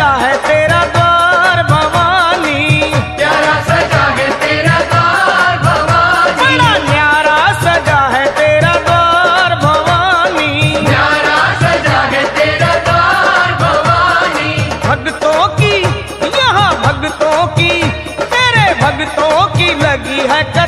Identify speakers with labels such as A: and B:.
A: सजा है तेरा द्वार भवानी,
B: प्यारा सजा है तेरा द्वार भवानी,
A: बड़ा न्यारा सजा है तेरा द्वार भवानी,
B: प्यारा सजा है तेरा द्वार भवानी।
A: भक्तों की यहाँ भक्तों की तेरे भक्तों की लगी है